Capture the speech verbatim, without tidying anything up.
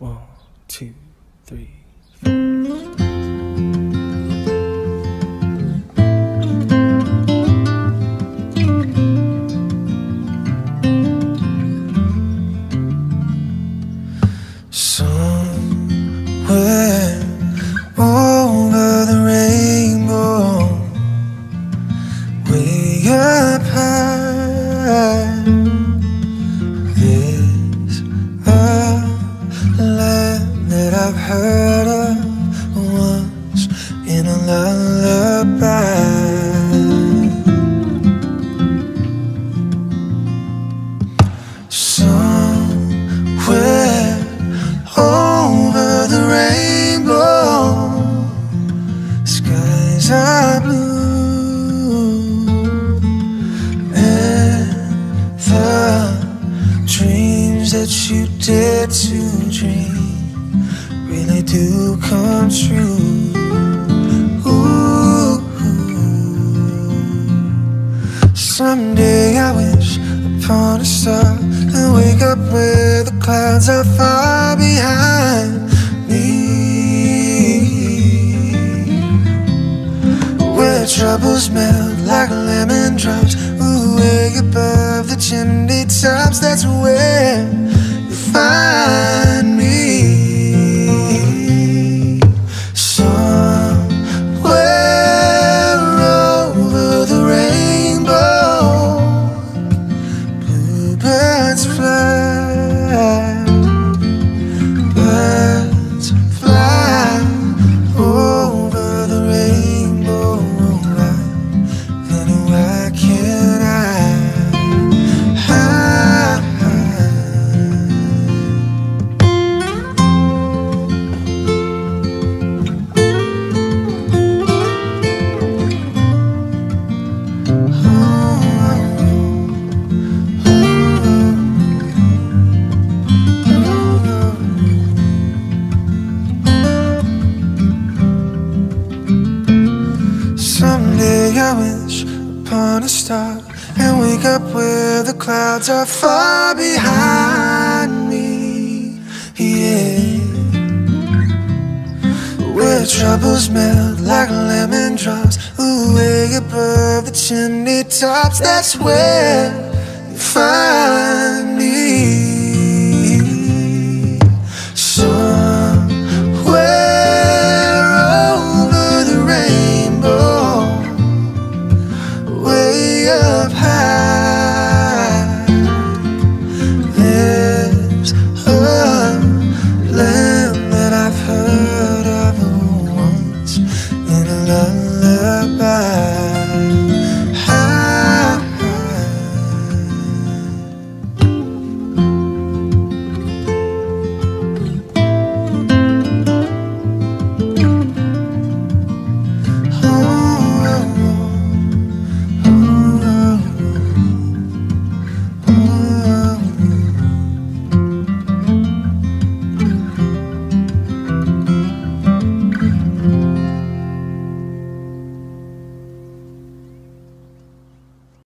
One, two, three, four. Somewhere over the rainbow, way up high, there's a land that I've heard of once in a lullaby. Somewhere over the rainbow, skies are blue, and the dreams that you dare to dream really do come true. Ooh. Someday I wish upon a star and wake up where the clouds are far behind me, where troubles melt like lemon drops. Ooh, way above the chimney tops, that's where you find me. Somewhere over the rainbow, bluebirds fly, birds fly over the rainbow. Then why can't I hide? Someday I wish upon a star and wake up where the clouds are far behind me, yeah, where troubles melt like lemon drops. Ooh, way above the chimney tops, that's where you find me.